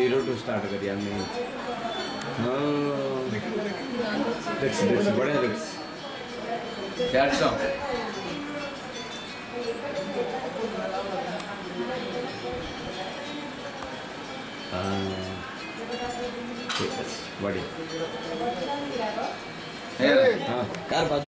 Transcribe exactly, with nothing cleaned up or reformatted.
Zero to start करिए हमने। हाँ देखिए देखिए बड़े देखिए चार सौ हाँ ठीक है बढ़िया हाँ कार